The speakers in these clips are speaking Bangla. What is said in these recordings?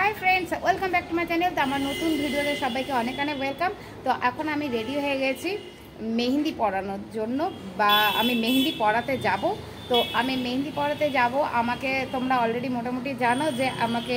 High friends, welcome back to my channel. তো আমার নতুন ভিডিওতে সবাইকে অনেক অনেক ওয়েলকাম। তো এখন আমি রেডি হয়ে গেছি মেহেন্দি পরানোর জন্য, বা আমি মেহেন্দি পরাতে যাব। তো আমি মেহেন্দি পরাতে যাব, আমাকে তোমরা অলরেডি মোটামুটি জানো যে আমাকে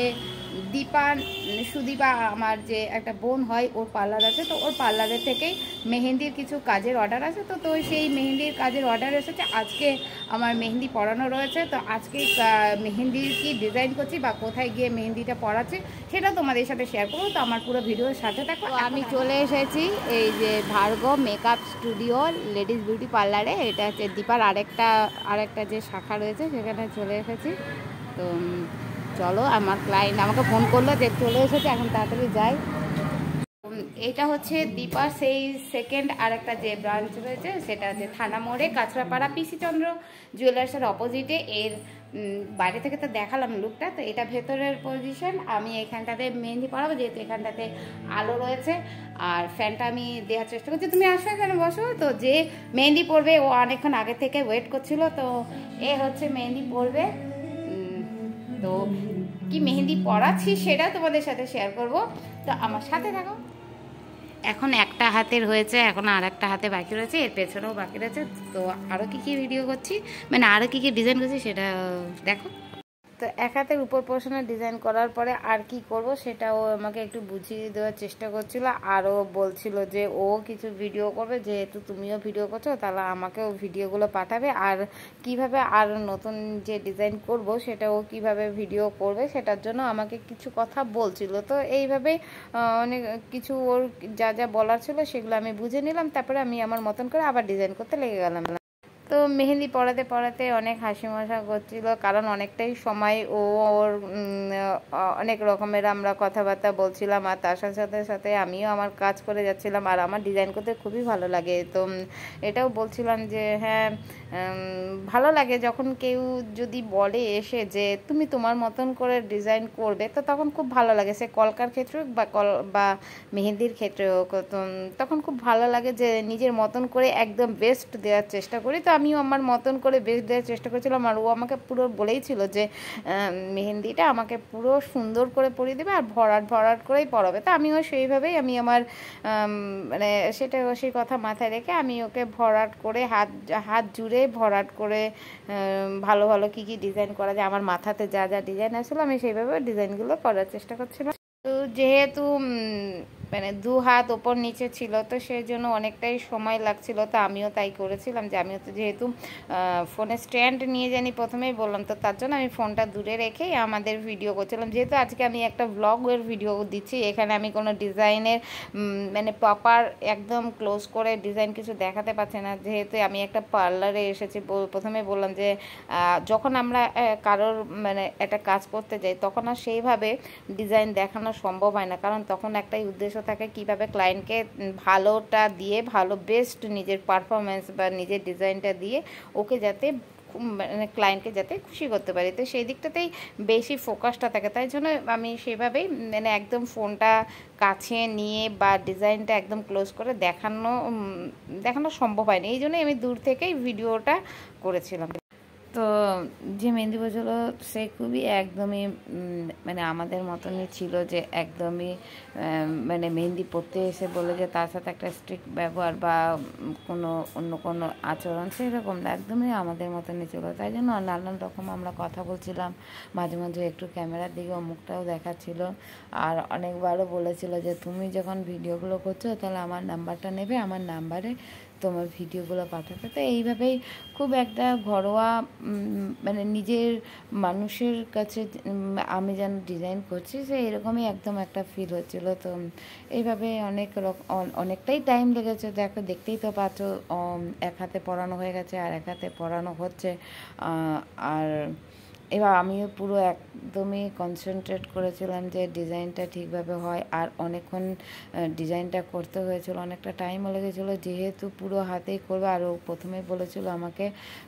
সুদীপা আমার যে একটা বোন হয়, ওর পার্লার আছে। তো ওর পার্লারের থেকেই মেহেন্দির কিছু কাজের অর্ডার আছে। তো সেই মেহেন্দির কাজের অর্ডার এসেছে। আজকে আমার মেহেন্দি পরানো রয়েছে। তো আজকে মেহেন্দির কি ডিজাইন করছি বা কোথায় গিয়ে মেহেন্দিটা পরাচ্ছি সেটা তোমাদের সাথে শেয়ার করবো। তো আমার পুরো ভিডিওর সাথে থাকো। আমি চলে এসেছি এই যে Bhargav makeup studio ladies beauty পার্লারে। এটা হচ্ছে দীপার আরেকটা যে শাখা রয়েছে, সেখানে চলে এসেছি। তো চলো, আমার ক্লায়েন্ট আমাকে ফোন করলো যে চলে এসেছে, এখন তাড়াতাড়ি যাই। এটা হচ্ছে দীপার সেই সেকেন্ড আরেকটা যে ব্রাঞ্চ রয়েছে, সেটা হচ্ছে থানা মোড়ে, কাঁচরাপাড়া, পিসি চন্দ্র জুয়েলার্সের অপোজিটে। এর বাইরে থেকে তো দেখালাম লুকটা। তো এটা ভেতরের পজিশন। আমি এখানটাতে মেহেন্দি পরাবো, যেহেতু এখানটাতে আলো রয়েছে। আর ফ্যানটা আমি দেওয়ার চেষ্টা করছি। তুমি আসো, এখানে বসো। তো যে মেহেন্দি পরবে ও অনেকক্ষণ আগে থেকে ওয়েট করছিল। তো এ হচ্ছে মেহেন্দি পরবে। তো কি মেহেন্দি পরাচ্ছি সেটা তোমাদের সাথে শেয়ার করব। তো আমার সাথে থাকো। এখন একটা হাতের হয়েছে, এখন আর একটা হাতে বাকি রয়েছে, এর পেছনেও বাকি রয়েছে। তো আরও কী ভিডিও করছি, মানে আরও কী ডিজাইন করছি সেটা দেখো। তো এক হাতের উপর পোর্শনে ডিজাইন করার পরে আর কি করব সেটাও আমাকে একটু বুঝিয়ে দেওয়ার চেষ্টা করছিল। আরও বলছিল যে ও কিছু ভিডিও করবে, যেহেতু তুমিও ভিডিও করছো তাহলে আমাকেও ভিডিওগুলো পাঠাবে। আর কিভাবে আর নতুন যে ডিজাইন করব সেটা ও কীভাবে ভিডিও করবে সেটার জন্য আমাকে কিছু কথা বলছিল। তো এইভাবেই অনেক কিছু ওর যা যা বলার ছিল সেগুলো আমি বুঝে নিলাম। তারপরে আমি আমার মতন করে আবার ডিজাইন করতে লেগে গেলাম। তো মেহেন্দি পড়াতে পড়াতে অনেক হাসি মজা করছিল, কারণ অনেকটাই সময় ও ওর অনেক রকমের আমরা কথাবার্তা বলছিলাম। আর তার সাথে সাথে আমিও আমার কাজ করে যাচ্ছিলাম। আর আমার ডিজাইন করতে খুবই ভালো লাগে। তো এটাও বলছিলাম যে হ্যাঁ, ভালো লাগে যখন কেউ যদি বলে এসে যে তুমি তোমার মতন করে ডিজাইন করবে, তো তখন খুব ভালো লাগে। সে কলকার ক্ষেত্রে হোক বা মেহেন্দির ক্ষেত্রে হোক, তখন খুব ভালো লাগে যে নিজের মতন করে একদম বেস্ট দেওয়ার চেষ্টা করি। তো আমিও আমার মতন করে বেস্ট দেওয়ার চেষ্টা করেছিলাম। আর ও আমাকে পুরো বলেই ছিল যে মেহেন্দিটা আমাকে পুরো সুন্দর করে পরিয়ে দেবে আর ভরাট করেই পরাবে। তো আমিও সেইভাবেই আমি আমার মানে সেই কথা মাথায় রেখে আমি ওকে ভরাট করে হাত জুড়ে ভরাট করে ভালো ভালো কী ডিজাইন করা যায়, আমার মাথাতে যা যা ডিজাইন আসলে আমি সেইভাবে ডিজাইনগুলো করার চেষ্টা করছিলাম। তো যেহেতু মানে দু হাত ওপর নিচে ছিল, তো সেই জন্য অনেকটাই সময় লাগছিল। তো আমিও তাই করেছিলাম যে আমিও তো যেহেতু ফোনে স্ট্যান্ড নিয়ে জানি, প্রথমেই বললাম, তো তার জন্য আমি ফোনটা দূরে রেখেই আমাদের ভিডিও করছিলাম। যেহেতু আজকে আমি একটা ব্লগের ভিডিও দিচ্ছি, এখানে আমি কোনো ডিজাইনের মানে প্রপার একদম ক্লোজ করে ডিজাইন কিছু দেখাতে পারছি না। যেহেতু আমি একটা পার্লারে এসেছি, প্রথমে বললাম যে যখন আমরা কারোর মানে একটা কাজ করতে যাই, তখন আর সেইভাবে ডিজাইন দেখানো সম্ভব হয় না, কারণ তখন একটাই উদ্দেশ্য থাকে কিভাবে ক্লায়েন্টকে ভালোটা দিয়ে, ভালো বেস্ট নিজের পারফরমেন্স বা নিজের ডিজাইনটা দিয়ে ওকে যাতে মানে ক্লায়েন্টকে যাতে খুশি করতে পারি। তো সেই দিকটাতেই বেশি ফোকাসটা থাকে। তাই জন্য আমি সেভাবেই মানে একদম ফোনটা কাছে নিয়ে বা ডিজাইনটা একদম ক্লোজ করে দেখানো সম্ভব হয়নি। এই জন্যই আমি দূর থেকেই ভিডিওটা করেছিলাম। তো যে মেহেন্দি বলছিল সে খুবই একদমই মানে আমাদের মতনই ছিল, যে একদমই মানে মেহেন্দি পরতে এসে বলে যে তার সাথে একটা স্ট্রিক্ট ব্যবহার বা অন্য কোনো আচরণ, সেরকম না, একদমই আমাদের মতনই ছিল। তাই জন্য নানান রকম আমরা কথা বলছিলাম, মাঝে মাঝে একটু ক্যামেরার দিকে মুখটাও দেখাচ্ছিল। আর অনেকবারও বলেছিল যে তুমি যখন ভিডিওগুলো করছো তাহলে আমার নাম্বারটা নেবে, আমার নাম্বারে তোমার ভিডিওগুলো পাঠাতে। তো এইভাবেই খুব একটা ঘরোয়া মানে নিজের মানুষের কাছে আমি যেন ডিজাইন করছি, সে এরকমই একদম একটা ফিল হচ্ছিলো। তো এইভাবে অনেকটাই টাইম লেগেছে। দেখতেই তো পাচ্ছ, এক হাতে পরানো হয়ে গেছে আর এক হাতে পরানো হচ্ছে। আর এবার আমিও পুরো একদমই কনসেন্ট্রেট করেছিলাম যে ডিজাইনটা ঠিকভাবে হয়। আর অনেকক্ষণ ডিজাইনটা করতে হয়েছিল, অনেকটা টাইমও লেগেছিলো, যেহেতু পুরো হাতেই করবে। আর ও প্রথমেই বলেছিল আমাকে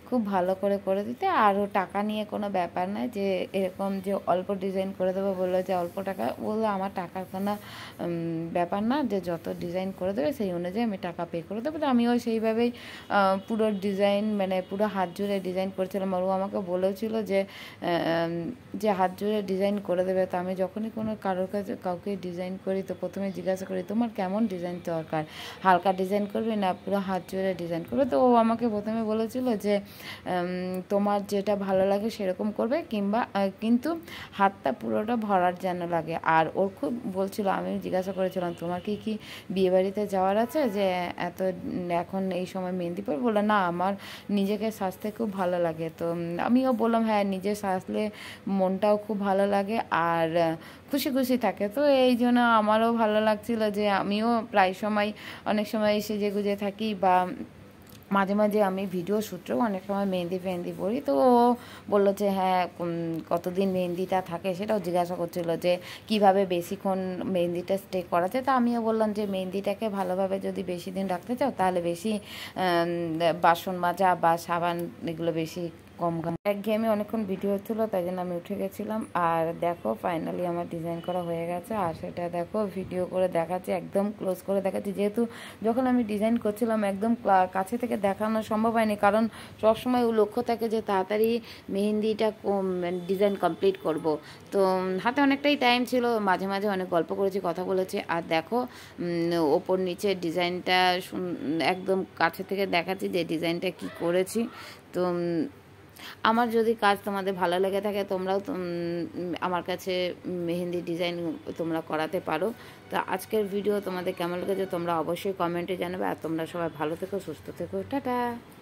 খুব ভালো করে দিতে। আরও টাকা নিয়ে কোনো ব্যাপার নয় যে এরকম যে অল্প ডিজাইন করে দেবো, বললো যে অল্প টাকা, বললো আমার টাকার কোনো ব্যাপার না, যে যত ডিজাইন করে দেবে সেই অনুযায়ী আমি টাকা পে করে দেবো। তো আমিও সেইভাবেই পুরো ডিজাইন মানে পুরো হাত জুড়ে ডিজাইন করেছিলাম। আর ও আমাকে বলেছিল যে হাত জুড়ে ডিজাইন করে দেবে। তো আমি যখনই কোনো কারোর কাছে কাউকে ডিজাইন করি তো প্রথমে জিজ্ঞাসা করি তোমার কেমন ডিজাইন দরকার, হালকা ডিজাইন করবে না পুরো হাত জুড়ে ডিজাইন করবে। তো ও আমাকে প্রথমে বলেছিল যে তোমার যেটা ভালো লাগে সেরকম করবে, কিন্তু হাতটা পুরোটা ভরার যেন লাগে। আর ওর খুব বলছিল, আমি জিজ্ঞাসা করেছিলাম তোমার কি বিয়েবাড়িতে যাওয়ার আছে যে এত এখন এই সময় মেহেন্দি পরে? বললো না, আমার নিজেকে সাজতে খুব ভালো লাগে। তো আমিও বললাম হ্যাঁ, নিজে সাজলে মনটাও খুব ভালো লাগে আর খুশি থাকে। তো এই জন্য আমারও ভালো লাগছিল যে আমিও প্রায় সময় অনেক সময় সেজে গুজে থাকি, বা মাঝে মাঝে আমি ভিডিও সূত্রেও অনেক সময় মেহেন্দি ফেহেন্দি পরি। তো ও বললো যে হ্যাঁ, কতদিন মেহেন্দিটা থাকে সেটাও জিজ্ঞাসা করছিল যে কিভাবে বেশিক্ষণ মেহেন্দিটা স্টে করা যায়। তো আমিও বললাম যে মেহেন্দিটাকে ভালোভাবে যদি বেশি দিন রাখতে চাও তাহলে বেশি বাসন মাজা বা সাবান এগুলো বেশি কম একঘেয়েমি অনেকক্ষণ ভিডিও হচ্ছিলো, তাই জন্য আমি উঠে গেছিলাম। আর দেখো ফাইনালি আমার ডিজাইন করা হয়ে গেছে। আর সেটা দেখো ভিডিও করে দেখাচ্ছি, একদম ক্লোজ করে দেখাচ্ছি, যেহেতু যখন আমি ডিজাইন করছিলাম একদম কাছে থেকে দেখানো সম্ভব হয়নি, কারণ সবসময় ও লক্ষ্য থাকে যে তাড়াতাড়ি মেহেন্দিটা ডিজাইন কমপ্লিট করব। তো হাতে অনেকটাই টাইম ছিল, মাঝে মাঝে অনেক গল্প করেছি, কথা বলেছি। আর দেখো ওপর নিচে ডিজাইনটা একদম কাছে থেকে দেখাচ্ছি যে ডিজাইনটা কি করেছি। তো আমার যদি কাজ তোমাদের ভালো লেগে থাকে তোমরাও আমার কাছে মেহেন্দি ডিজাইন তোমরা করাতে পারো। তো আজকের ভিডিও তোমাদের কেমন লেগেছে তোমরা অবশ্যই কমেন্টে জানাবে। আর তোমরা সবাই ভালো থেকো, সুস্থ থেকো, টাটা।